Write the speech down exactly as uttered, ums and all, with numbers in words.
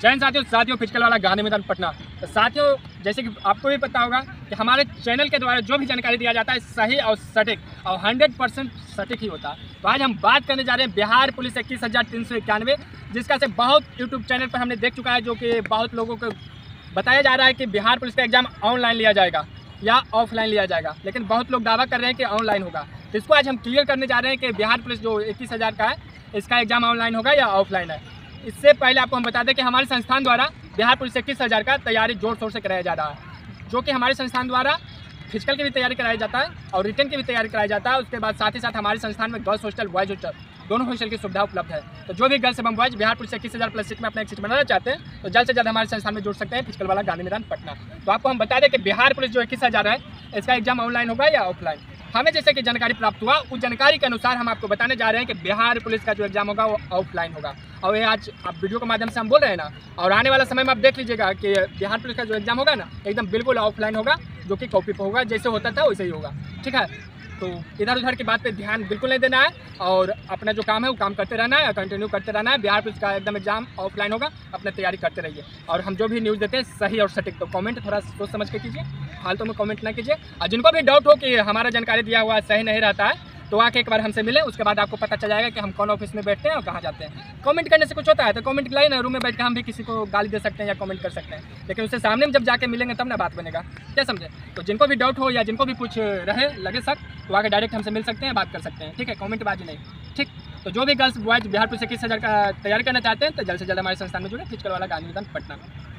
जैन साथियों साथियों फिजिकल वाला गांधी मैदान पटना। तो साथियों जैसे कि आपको भी पता होगा कि हमारे चैनल के द्वारा जो भी जानकारी दिया जाता है सही और सटीक और हंड्रेड परसेंट सटीक ही होता है। तो आज हम बात करने जा रहे हैं बिहार पुलिस इक्कीस हज़ार तीन सौ इक्यानवे, जिसका से बहुत यूट्यूब चैनल पर हमने देख चुका है, जो कि बहुत लोगों को बताया जा रहा है कि बिहार पुलिस का एग्जाम ऑनलाइन लिया जाएगा या ऑफलाइन लिया जाएगा, लेकिन बहुत लोग दावा कर रहे हैं कि ऑनलाइन होगा। तो इसको आज हम क्लियर करने जा रहे हैं कि बिहार पुलिस जो इक्कीस हज़ार का है इसका एग्जाम ऑनलाइन होगा या ऑफलाइन है। इससे पहले आपको हम बता दें कि हमारे संस्थान द्वारा बिहार पुलिस इक्कीस हज़ार का तैयारी जोर शोर से कराया जा रहा है, जो कि हमारे संस्थान द्वारा फिजिकल की भी तैयारी कराया जाता है और रिटर्न की भी तैयारी कराया जाता है। उसके बाद साथ ही साथ हमारे संस्थान में गर्ल्स हॉस्टल बॉयज हॉस्टल दोनों हॉस्टल की सुविधा उपलब्ध है। तो जो भी गर्ल्स एवं बॉयज बिहार पुलिस इक्कीस हज़ार प्लस सीट में अपना एक सीट बनाना चाहते हैं तो जल्द से जल्द हमारे संस्थान में जुड़ सकते हैं, फिजिकल वाला गांधी मैदान पटना। तो आपको हम बता दें कि बिहार पुलिस जो इक्कीस हज़ार है इसका एग्जाम ऑनलाइन होगा या ऑफलाइन। हमें जैसे कि जानकारी प्राप्त हुआ उस जानकारी के अनुसार हम आपको बताने जा रहे हैं कि बिहार पुलिस का जो एग्जाम होगा वो ऑफलाइन होगा। और ये आज आप वीडियो के माध्यम से हम बोल रहे हैं ना, और आने वाला समय में आप देख लीजिएगा कि बिहार पुलिस का जो एग्जाम होगा ना एकदम बिल्कुल ऑफलाइन होगा, जो कि कॉपी पर होगा, जैसे होता था वैसे ही होगा। ठीक है, तो इधर उधर की बात पे ध्यान बिल्कुल नहीं देना है और अपना जो काम है वो काम करते रहना है, कंटिन्यू करते रहना है। बिहार पुलिस का एकदम एग्जाम ऑफलाइन होगा, अपना तैयारी करते रहिए। और हम जो भी न्यूज़ देते हैं सही और सटीक, तो कमेंट थोड़ा सोच समझ के कीजिए, फालतू में कमेंट ना कीजिए। और जिनको भी डाउट हो कि हमारा जानकारी दिया हुआ सही नहीं रहता है तो आके एक बार हमसे मिले, उसके बाद आपको पता चल जाएगा कि हम कौन ऑफिस में बैठते हैं और कहाँ जाते हैं। कमेंट करने से कुछ होता है तो कमेंट लाइन रूम में बैठ के हम भी किसी को गाली दे सकते हैं या कमेंट कर सकते हैं, लेकिन उससे सामने में जब जाके मिलेंगे तब ना बात बनेगा, क्या समझे। तो जिनको भी डाउट हो या जिनको भी कुछ रहे लगे शक तो आके डायरेक्ट हमसे मिल सकते हैं, बात कर सकते हैं। ठीक है, कमेंट बाजी नहीं। ठीक, तो जो भी गर्ल्स बॉयज बिहार पुलिस इक्कीस हज़ार का तैयारी करना चाहते हैं तो जल्द से जल्द हमारे संस्थान में जुड़े, फिजिकल वाला गांधी मैदान पटना।